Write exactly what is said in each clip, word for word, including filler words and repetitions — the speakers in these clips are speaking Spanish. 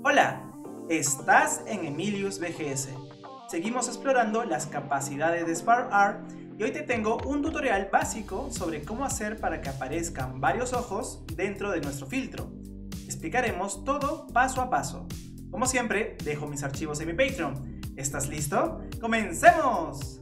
Hola, estás en Emilius V G S. Seguimos explorando las capacidades de SparkR y hoy te tengo un tutorial básico sobre cómo hacer para que aparezcan varios ojos dentro de nuestro filtro. Explicaremos todo paso a paso. Como siempre, dejo mis archivos en mi Patreon. ¿Estás listo? ¡Comencemos!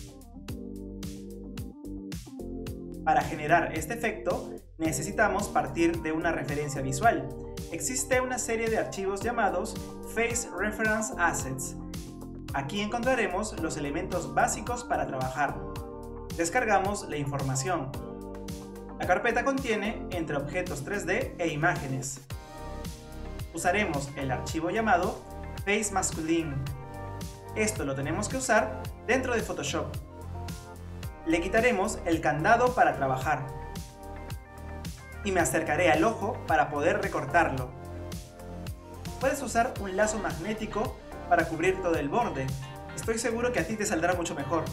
Para generar este efecto, necesitamos partir de una referencia visual. Existe una serie de archivos llamados Face Reference Assets. Aquí encontraremos los elementos básicos para trabajar. Descargamos la información. La carpeta contiene entre objetos tres D e imágenes. Usaremos el archivo llamado Face Masculine. Esto lo tenemos que usar dentro de Photoshop. Le quitaremos el candado para trabajar. Y me acercaré al ojo para poder recortarlo. Puedes usar un lazo magnético para cubrir todo el borde. Estoy seguro que a ti te saldrá mucho mejor.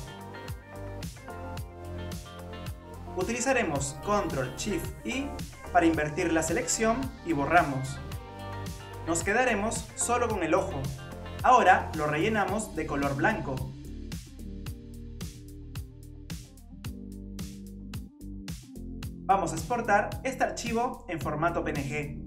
Utilizaremos control shift I para invertir la selección y borramos. Nos quedaremos solo con el ojo. Ahora lo rellenamos de color blanco. Vamos a exportar este archivo en formato P N G.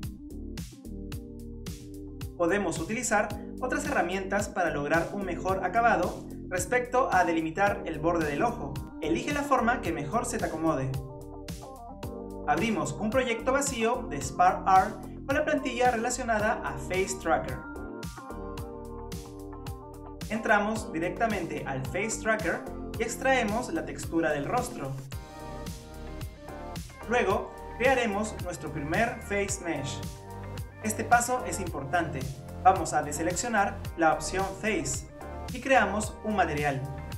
Podemos utilizar otras herramientas para lograr un mejor acabado respecto a delimitar el borde del ojo. Elige la forma que mejor se te acomode. Abrimos un proyecto vacío de SparkR con la plantilla relacionada a Face Tracker. Entramos directamente al Face Tracker y extraemos la textura del rostro. Luego, crearemos nuestro primer Face Mesh. Este paso es importante. Vamos a deseleccionar la opción Face y creamos un material.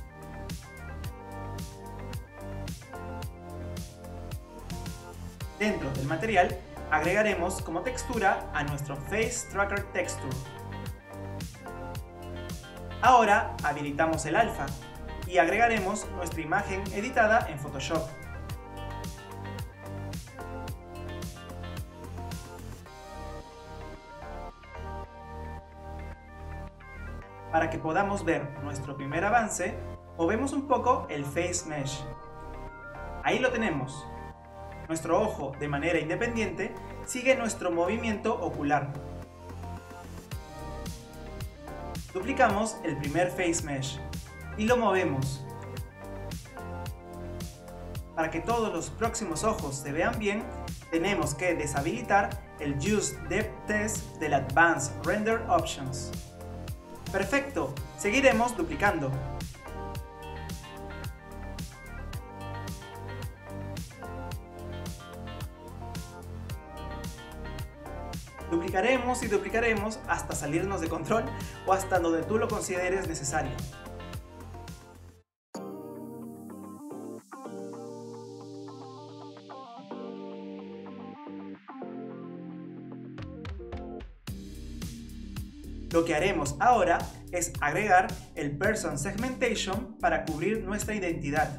Dentro del material, agregaremos como textura a nuestro Face Tracker Texture. Ahora habilitamos el alfa y agregaremos nuestra imagen editada en Photoshop. Para que podamos ver nuestro primer avance, movemos un poco el Face Mesh. Ahí lo tenemos. Nuestro ojo, de manera independiente, sigue nuestro movimiento ocular. Duplicamos el primer Face Mesh y lo movemos. Para que todos los próximos ojos se vean bien, tenemos que deshabilitar el Use Depth Test del Advanced Render Options. Perfecto, seguiremos duplicando. Duplicaremos y duplicaremos hasta salirnos de control o hasta donde tú lo consideres necesario. Lo que haremos ahora es agregar el Person Segmentation para cubrir nuestra identidad.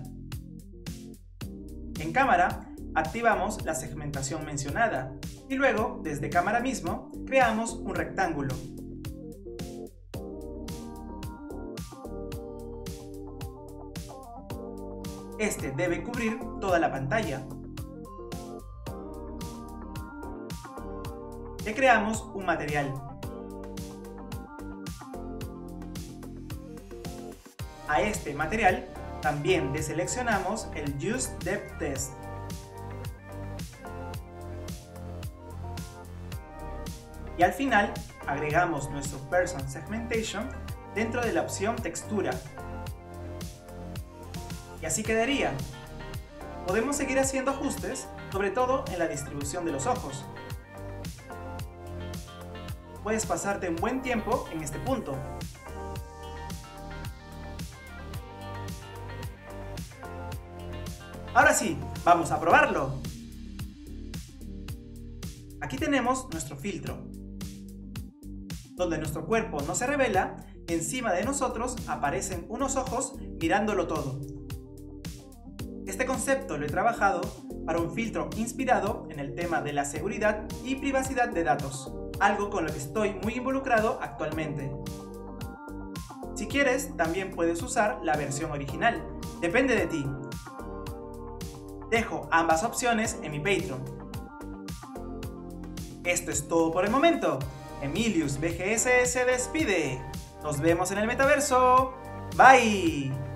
En cámara, activamos la segmentación mencionada y luego, desde cámara mismo, creamos un rectángulo. Este debe cubrir toda la pantalla. Le creamos un material. A este material también deseleccionamos el Use Depth Test. Y al final agregamos nuestro Person Segmentation dentro de la opción Textura. Y así quedaría. Podemos seguir haciendo ajustes, sobre todo en la distribución de los ojos. Puedes pasarte un buen tiempo en este punto. Ahora sí, vamos a probarlo. Aquí tenemos nuestro filtro, donde nuestro cuerpo no se revela y encima de nosotros aparecen unos ojos mirándolo todo. Este concepto lo he trabajado para un filtro inspirado en el tema de la seguridad y privacidad de datos. algo con lo que estoy muy involucrado actualmente. Si quieres, también puedes usar la versión original, depende de ti. Dejo ambas opciones en mi Patreon. Esto es todo por el momento. Emilius B G S se despide. Nos vemos en el metaverso. Bye.